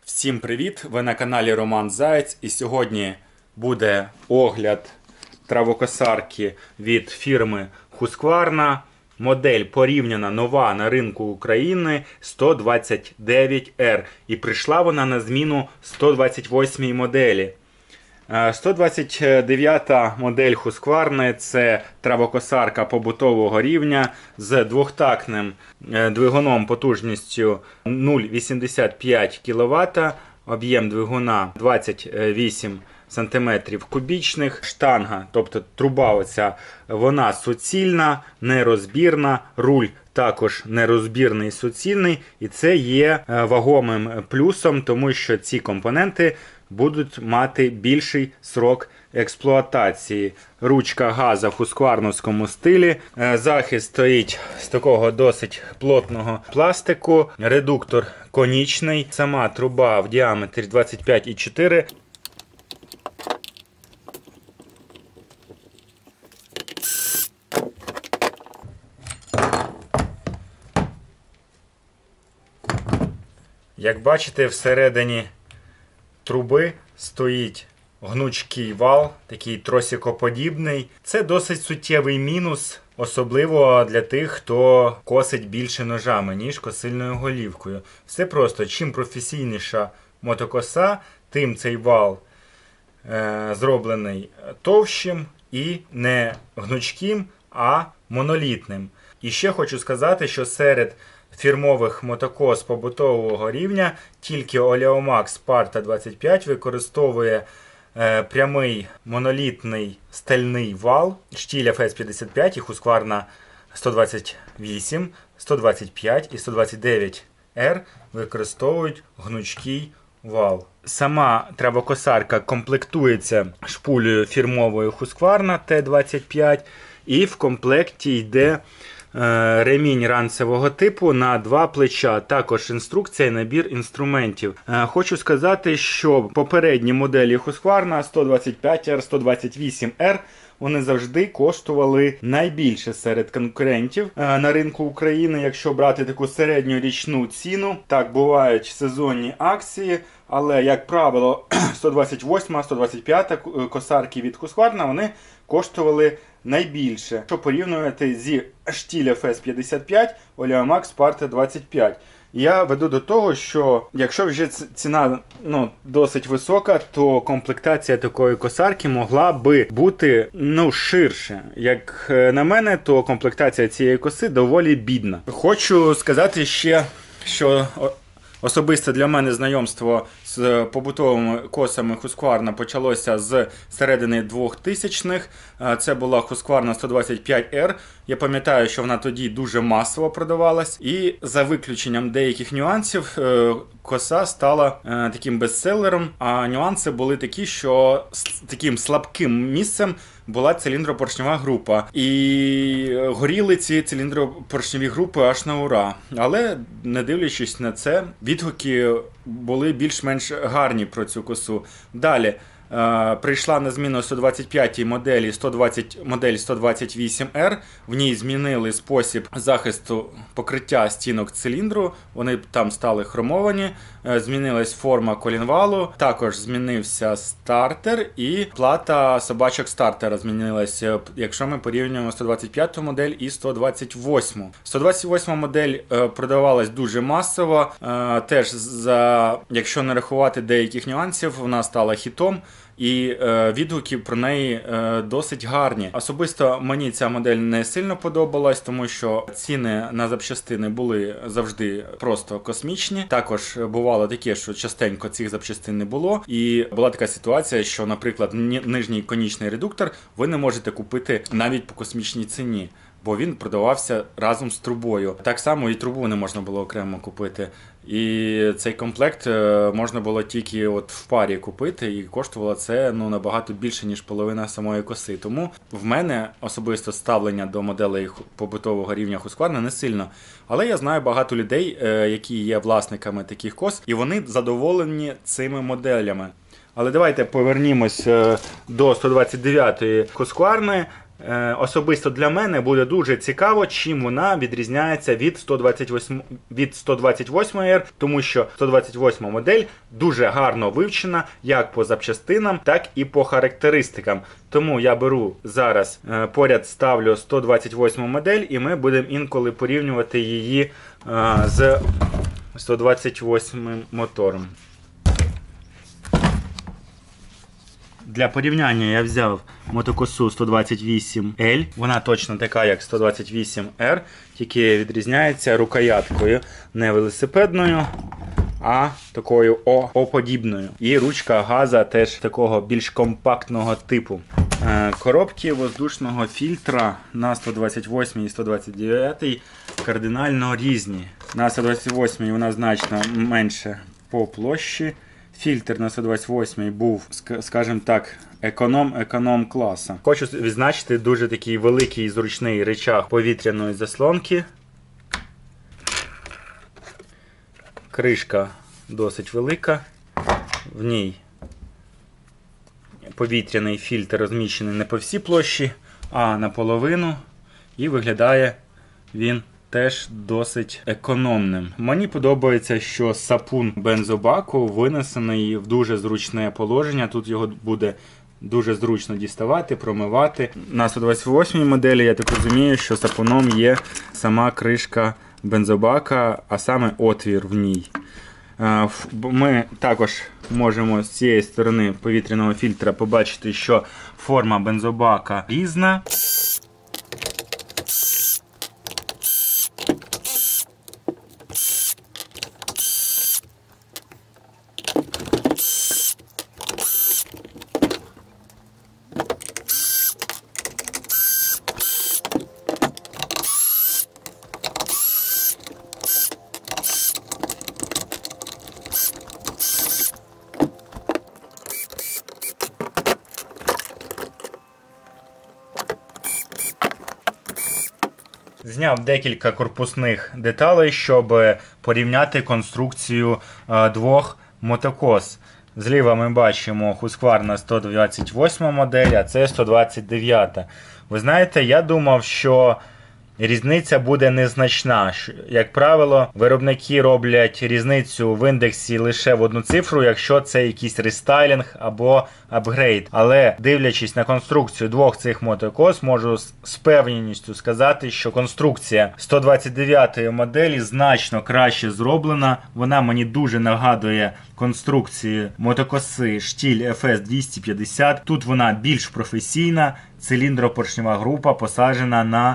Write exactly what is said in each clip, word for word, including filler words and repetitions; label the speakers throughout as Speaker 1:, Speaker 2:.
Speaker 1: Всім привіт! Ви на каналі Роман Заєць, і сьогодні буде огляд травокосарки від фірми Husqvarna. Модель порівняна нова на ринку України сто двадцять дев'ять ер. І прийшла вона на зміну сто двадцять восьмій моделі. сто двадцять дев'ята модель Husqvarna – це травокосарка побутового рівня з двохтактним двигуном потужністю нуль цілих вісімдесят п'ять кіловата, об'єм двигуна двадцять вісім сантиметрів кубічних, штанга, тобто труба оця, вона суцільна, нерозбірна, руль також нерозбірний, суцільний, і це є вагомим плюсом, тому що ці компоненти будуть мати більший срок експлуатації. Ручка газа в хускварновському стилі. Захист стоїть з такого досить плотного пластику. Редуктор конічний. Сама труба в діаметрі двадцять п'ять цілих чотири. Як бачите, всередині труби стоїть гнучкий вал, такий тросикоподібний. Це досить суттєвий мінус, особливо для тих, хто косить більше ножами, ніж косильною голівкою. Все просто, чим професійніша мотокоса, тим цей вал е, зроблений товщим і не гнучким, а монолітним. І ще хочу сказати, що серед фірмових мотокос побутового рівня тільки Oleomax Sparta двадцять п'ять використовує е, прямий монолітний стальний вал. Штіль еф ес п'ятдесят п'ять і Husqvarna сто двадцять вісім, сто двадцять п'ять і сто двадцять дев'ять ер використовують гнучкий вал. Сама травокосарка комплектується шпулею фірмовою Husqvarna Т двадцять п'ять, і в комплекті йде ремінь ранцевого типу на два плеча, також інструкція і набір інструментів. Хочу сказати, що попередні моделі Husqvarna сто двадцять п'ять ер, сто двадцять вісім ер, вони завжди коштували найбільше серед конкурентів на ринку України, якщо брати таку середню річну ціну. Так, бувають сезонні акції, але, як правило, сто двадцять восьма, сто двадцять п'ята косарки від Husqvarna, вони коштували найбільше. Якщо порівнювати зі штіль еф ес п'ятдесят п'ять, Oleomax Sparta двадцять п'ять. Я веду до того, що якщо вже ціна ну, досить висока, то комплектація такої косарки могла би бути ну, ширше. Як на мене, то комплектація цієї коси доволі бідна. Хочу сказати ще, що особисто для мене знайомство з побутовими косами Husqvarna почалося з середини двохтисячних. Це була Husqvarna сто двадцять п'ять ер. Я пам'ятаю, що вона тоді дуже масово продавалась. І за виключенням деяких нюансів, коса стала таким бестселером. А нюанси були такі, що таким слабким місцем була циліндропоршнева група. І горіли ці циліндропоршневі групи аж на ура. Але, не дивлячись на це, відгуки були більш-менш гарні про цю косу. Далі е, прийшла на зміну сто двадцять п'ятій моделі сто двадцять, модель сто двадцять вісім ер. В ній змінили спосіб захисту покриття стінок циліндру. Вони там стали хромовані. Е, змінилась форма колінвалу. Також змінився стартер і плата собачок стартера змінилася, якщо ми порівнюємо сто двадцять п'яту модель і сто двадцять восьму. сто двадцять восьма модель е, продавалась дуже масово. Е, теж, за, якщо не рахувати деяких нюансів, вона стала хітом. І е, відгуки про неї е, досить гарні. Особисто мені ця модель не сильно подобалась, тому що ціни на запчастини були завжди просто космічні. Також бувало таке, що частенько цих запчастин не було. І була така ситуація, що, наприклад, нижній конічний редуктор ви не можете купити навіть по космічній ціні, бо він продавався разом з трубою. Так само і трубу не можна було окремо купити. І цей комплект можна було тільки от в парі купити, і коштувало це ну, набагато більше, ніж половина самої коси. Тому в мене особисто ставлення до моделей побутового рівня Husqvarna не сильно. Але я знаю багато людей, які є власниками таких кос, і вони задоволені цими моделями. Але давайте повернімось до сто двадцять дев'ятої Husqvarna. е, особисто для мене буде дуже цікаво, чим вона відрізняється від сто двадцять восьми, від сто двадцять восьмої ер, тому що сто двадцять восьма модель дуже гарно вивчена як по запчастинам, так і по характеристикам. Тому я беру зараз, е, поряд ставлю сто двадцять восьму модель, і ми будемо інколи порівнювати її е, з сто двадцять восьмим мотором. Для порівняння я взяв мотокосу сто двадцять вісім ель. Вона точно така, як сто двадцять вісім ер, тільки відрізняється рукояткою не велосипедною, а такою О-подібною. І ручка газа теж такого більш компактного типу. Коробки воздушного фільтра на сто двадцять восьмій і сто двадцять дев'ятій кардинально різні. На сто двадцять восьмій вона значно менше по площі. Фільтр на сто двадцять восьмій був, скажімо так, економ-економ класу. Хочу відзначити дуже такий великий і зручний рычаг повітряної заслонки. Кришка досить велика. В ній повітряний фільтр розміщений не по всій площі, а наполовину. І виглядає він теж досить економним. Мені подобається, що сапун бензобаку винесений в дуже зручне положення. Тут його буде дуже зручно діставати, промивати. На сто двадцять восьмій моделі, я так розумію, що сапуном є сама кришка бензобака, а саме отвір в ній. Ми також можемо з цієї сторони повітряного фільтра побачити, що форма бензобака різна. Зняв декілька корпусних деталей, щоб порівняти конструкцію двох мотокос. Зліва ми бачимо Husqvarna сто двадцять восьма модель, а це сто двадцять дев'ята. Ви знаєте, я думав, що різниця буде незначна. Як правило, виробники роблять різницю в індексі лише в одну цифру, якщо це якийсь рестайлінг або апгрейд. Але дивлячись на конструкцію двох цих мотокос, можу з певністю сказати, що конструкція сто двадцять дев'ятої моделі значно краще зроблена. Вона мені дуже нагадує конструкції мотокоси штіль еф ес двісті п'ятдесят. Тут вона більш професійна, циліндропоршнева група посаджена на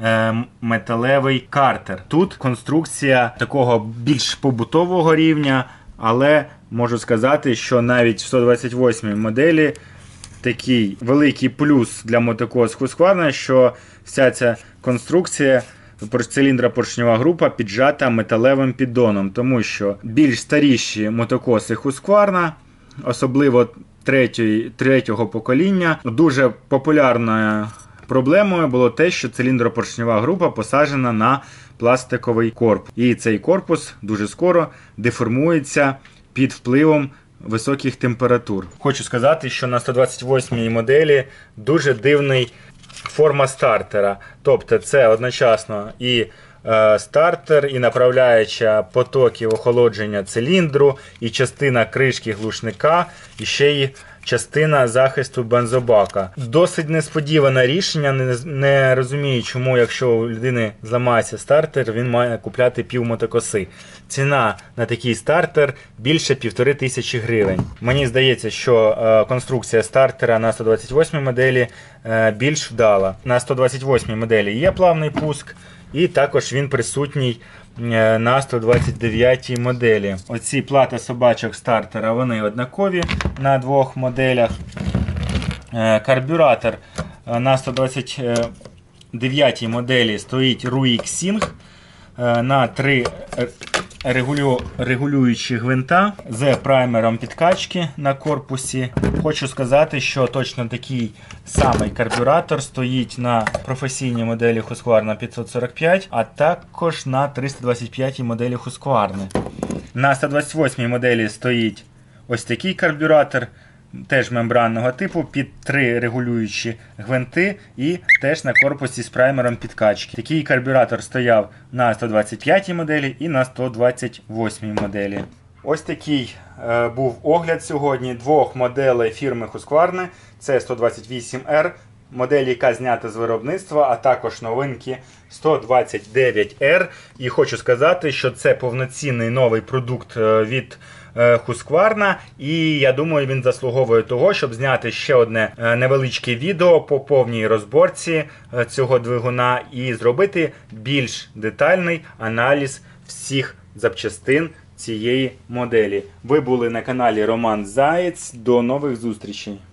Speaker 1: металевий картер. Тут конструкція такого більш побутового рівня, але можу сказати, що навіть в сто двадцять восьмій моделі такий великий плюс для мотокос Husqvarna, що вся ця конструкція, циліндропоршнева група піджата металевим піддоном, тому що більш старіші мотокоси Husqvarna, особливо третього, третього покоління, дуже популярною проблемою було те, що циліндропоршнева група посаджена на пластиковий корпус. І цей корпус дуже скоро деформується під впливом високих температур. Хочу сказати, що на сто двадцять восьмій моделі дуже дивний форма стартера. Тобто це одночасно і е, стартер, і направляюча потоків охолодження циліндру, і частина кришки глушника, і ще й частина захисту бензобака. Досить несподіване рішення, не, не розумію, чому, якщо у людини зламається стартер, він має купляти пів мотокоси. Ціна на такий стартер більше півтори тисячі гривень. Мені здається, що е, конструкція стартера на сто двадцять восьмій моделі е, більш вдала. На сто двадцять восьмій моделі є плавний пуск, і також він присутній на сто двадцять дев'ятій моделі. Оці плати собачок стартера, вони однакові на двох моделях. Карбюратор на сто двадцять дев'ятій моделі стоїть Ruixing на три регулю... регулюючі гвинта з праймером підкачки на корпусі. Хочу сказати, що точно такий самий карбюратор стоїть на професійній моделі Husqvarna п'ятсот сорок п'ять, а також на триста двадцять п'ятій моделі Husqvarna. На сто двадцять восьмій моделі стоїть ось такий карбюратор. теж мембранного типу, під три регулюючі гвинти і теж на корпусі з праймером підкачки. Такий карбюратор стояв на сто двадцять п'ятій моделі і на сто двадцять восьмій моделі. Ось такий е, був огляд сьогодні двох моделей фірми Husqvarna. Це сто двадцять вісім ер, модель, яка знята з виробництва, а також новинки сто двадцять дев'ять ер. І хочу сказати, що це повноцінний новий продукт від Husqvarna, і я думаю, він заслуговує того, щоб зняти ще одне невеличке відео по повній розборці цього двигуна і зробити більш детальний аналіз всіх запчастин цієї моделі. Ви були на каналі Роман Заєць. До нових зустрічей!